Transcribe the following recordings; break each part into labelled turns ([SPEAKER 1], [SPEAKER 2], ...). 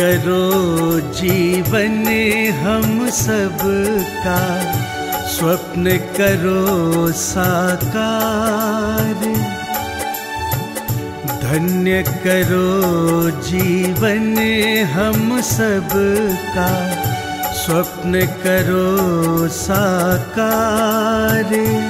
[SPEAKER 1] करो जीवन हम सबका, स्वप्न करो साकार। धन्य करो जीवन हम सबका, स्वप्न करो साकार।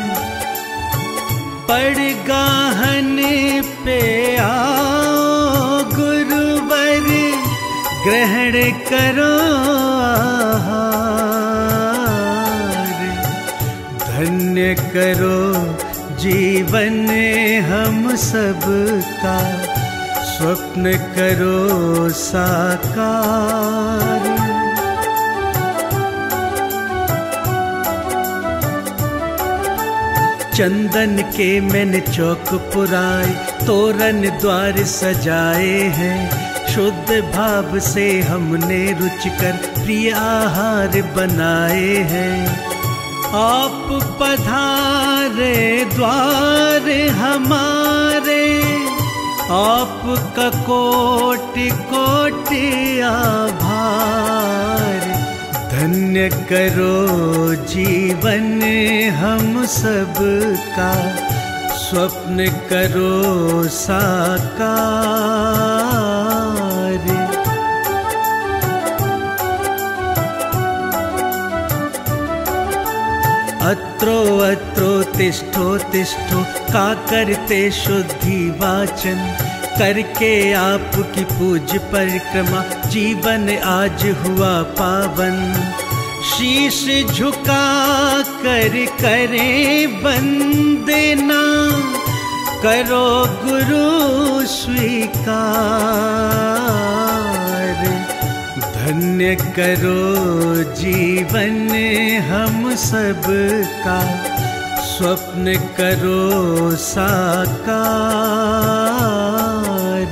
[SPEAKER 1] पड़गाहन पे आओ गुरुवर, ग्रहण करो आहार। धन्य करो जीवन हम सबका, स्वप्न करो साकार। चंदन के मैंने चौक पुराए, तोरण द्वार सजाए हैं। शुद्ध भाव से हमने रुचिकर प्रिय आहार बनाए हैं। आप पधारे द्वार हमारे, आपका कोटि कोटि आभार। धन्य करो जीवन हम सबका, स्वप्न करो साकार। अत्रो अत्रो तिष्ठो तिष्ठो, का करते शुद्धि वाचन। करके आपकी पूज परिक्रमा, जीवन आज हुआ पावन। शीश झुका कर करें वंदना, करो गुरु स्वीकार। धन्य करो जीवन हम सबका, स्वप्न करो साकार।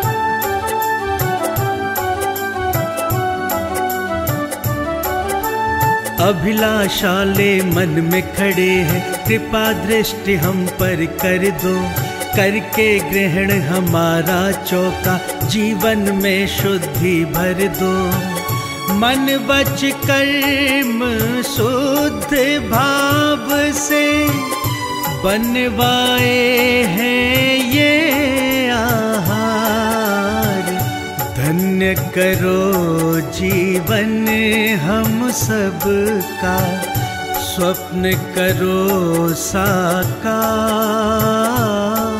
[SPEAKER 1] अभिलाषाले मन में खड़े हैं, कृपा दृष्टि हम पर कर दो। करके ग्रहण हमारा चौका, जीवन में शुद्धि भर दो। मन वच कर्म शुद्ध भाव से, बनवाए हैं ये आहार। धन्य करो जीवन हम सबका, स्वप्न करो साकार।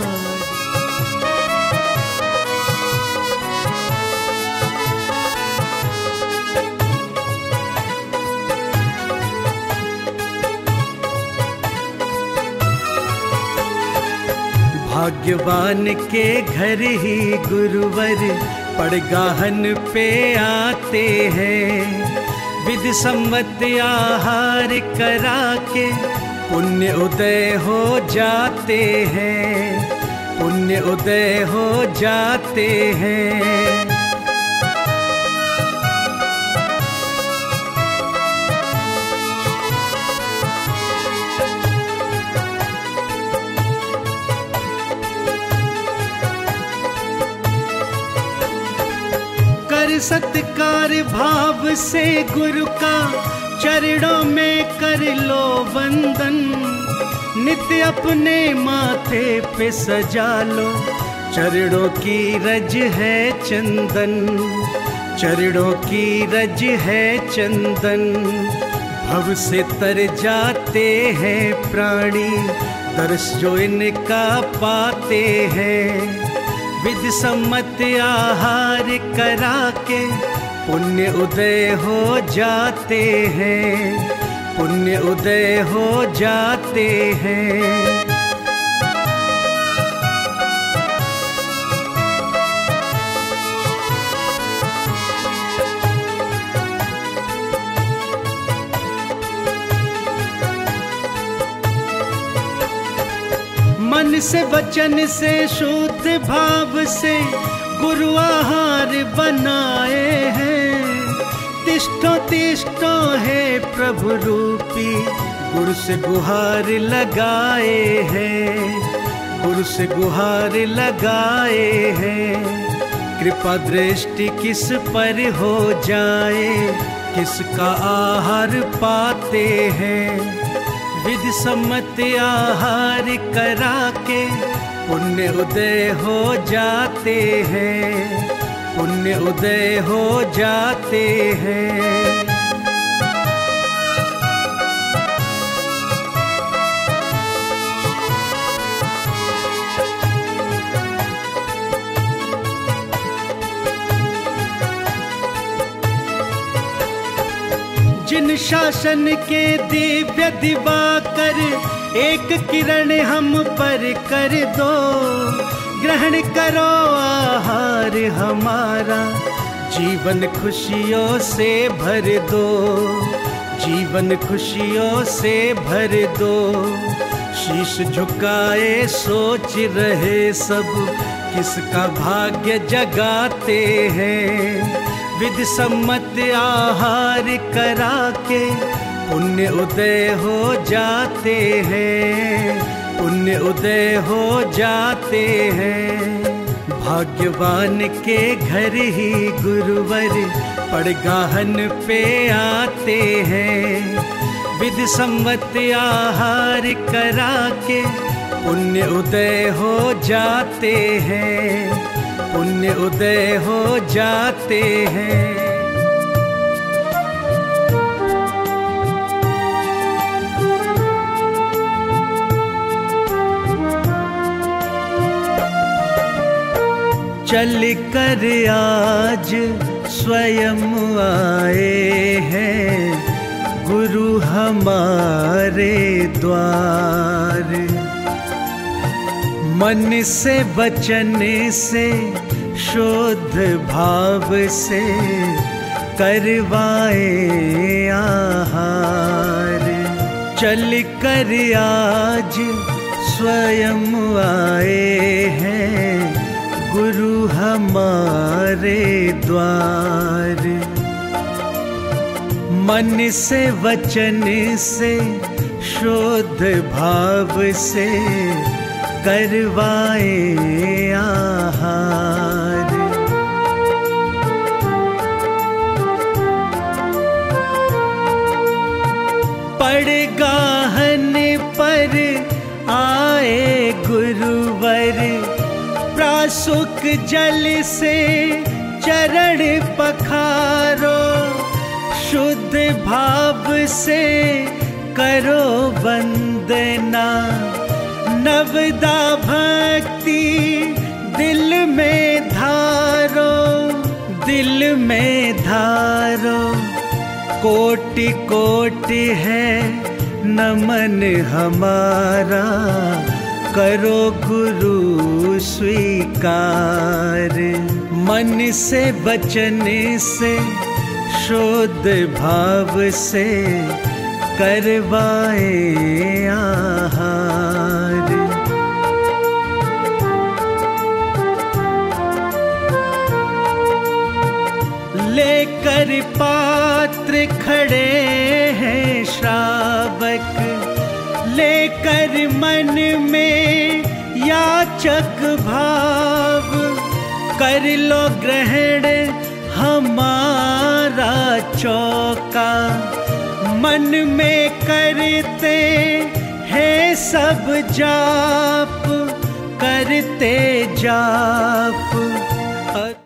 [SPEAKER 1] भाग्यवान के घर ही गुरुवर, पड़गाहन पे आते हैं। विधि सम्मत आहार करा के, पुण्य उदय हो जाते हैं। पुण्य उदय हो जाते हैं। सत्कार भाव से गुरु का, चरणों में कर लो वंदन। नित्य अपने माथे पे सजा लो, चरणों की रज है चंदन। चरणों की रज है चंदन। भव से तर जाते हैं प्राणी, दर्श जो इनका पाते हैं। विधि सम्मत आहार करा के, पुण्य उदय हो जाते हैं। पुण्य उदय हो जाते हैं। मन से वचन से शुद्ध भाव से गुरु आहार बनाए हैं। तिष्ठो तिष्ठो है प्रभु रूपी, गुरु से गुहार लगाए हैं। गुरु से गुहार लगाए हैं। कृपा दृष्टि किस पर हो जाए, किसका आहार पाते हैं। विधि सम्मत आहार करा के पुण्य उदय हो जाते हैं, पुण्य उदय हो जाते हैं। जिन शासन के दिव्य दिवाकर एक किरण हम पर कर दो, ग्रहण करो आहार हमारा, जीवन खुशियों से भर दो, जीवन खुशियों से भर दो। शीश झुकाए सोच रहे सब, किसका भाग्य जगाते हैं। विधि सम्मत आहार करा के पुण्य उदय हो जाते हैं, पुण्य उदय हो जाते हैं। भाग्यवान के घर ही गुरुवर पड़गाहन पे आते हैं। विधि सम्मत आहार करा के पुण्य उदय हो जाते हैं, पुण्य उदय हो जाते हैं। चल कर आज स्वयं आए हैं गुरु हमारे द्वार। मन से वचन से शुद्ध भाव से करवाए आहार। चल कर आज स्वयं आए हैं गुरु हमारे द्वार। मन से वचन से शुद्ध भाव से करवाए आहार। पड़गाहन पर आए गुरुवर, प्रासुक जल से चरण पखारो। शुद्ध भाव से करो वंदना, नवदा भक्ति दिल में धारो, दिल में धारो। कोटि कोटि है नमन हमारा, करो गुरु स्वीकार। मन से वचन से शुद्ध भाव से करवाए आहार। लेकर पात्र खड़े हैं श्रावक, लेकर मन में याचक भाव। कर लो ग्रहण हमारा चौका, मन में करते हैं सब जाप, करते जाप।